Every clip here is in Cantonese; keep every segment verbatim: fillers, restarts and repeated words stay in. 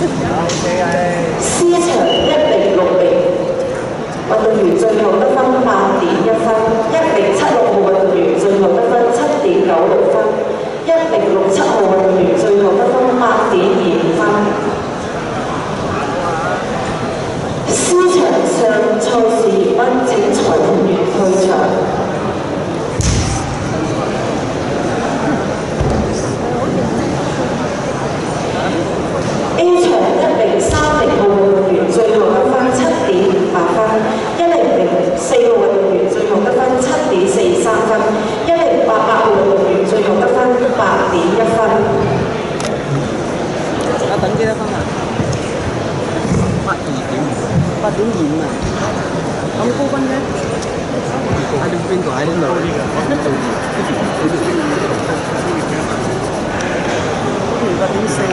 C 場一零六零運動員最後得分八點一分，一零七六號運動員最後得分七點九六分，一零六七號運動員最後得分八點二五分。C 場上賽事完畢，請裁判員退場。A 場一零三零號運動員最後得分七點八分，一零零四號運動員最後得分七點四三分，一零八八號運動員最後得分八點一分。 啊，等幾多分啊？八二點五，八點二五啊！咁高分嘅？喺邊邊度？喺邊度？八點四。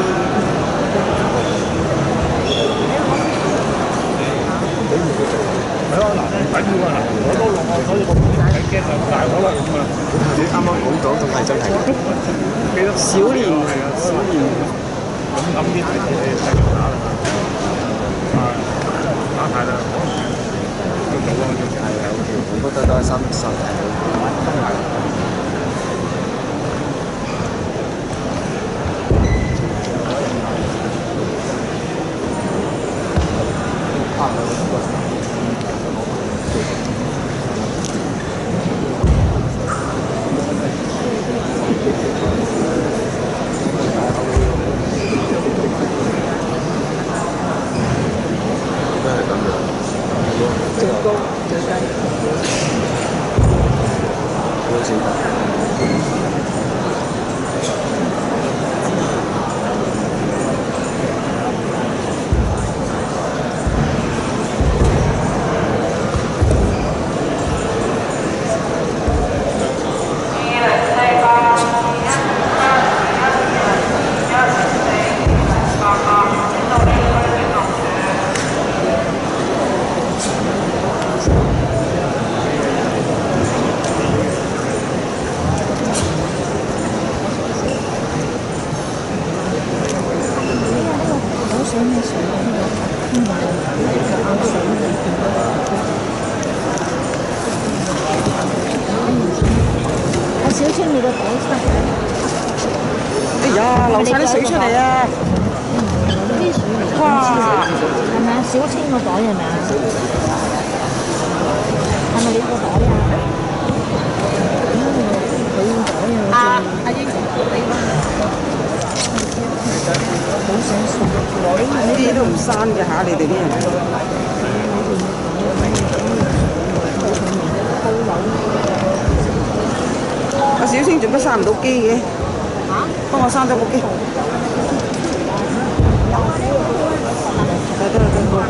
係咯，嗱，唔緊要啊，我都落我所以我睇驚就大咗啦咁啊！你啱啱講咗咁係真係記得小年係啊，小年咁咁啲題你繼續打啦啊！打太啦，要做啊要係啊，我覺得都係三十係都係。最高最低，好少。 小青，你個袋出嚟！ 哎呀，流晒啲水出嚟啊！ 啲水嚟， 哇！ 係咪啊？小青個袋係咪啊？係咪你個袋啊？佢個袋啊！阿阿英，好想送呢啲都唔刪嘅嚇，你哋啲人。阿小青做乜閂唔到機嘅？嚇！幫我閂咗部機。得得得，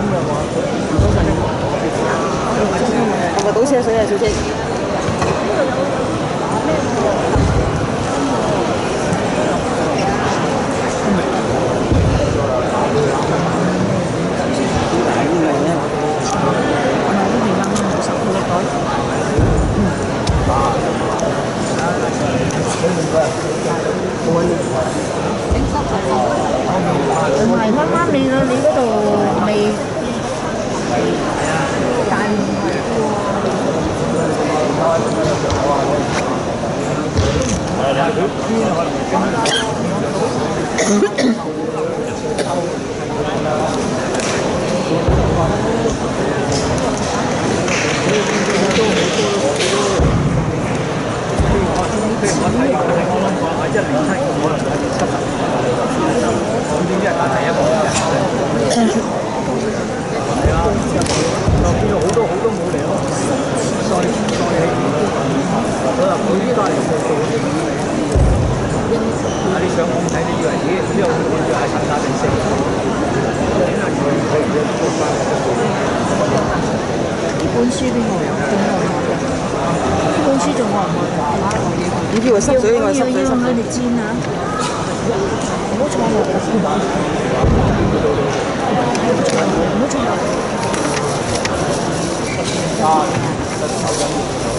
係咪倒車水啊，小青？ 唔係啱啱你你嗰度未但本書邊個有？本書仲愛唔愛？ 呢啲話濕水，我濕水濕水。 要佢哋煎啊！唔好坐落嚟先。唔好坐落嚟。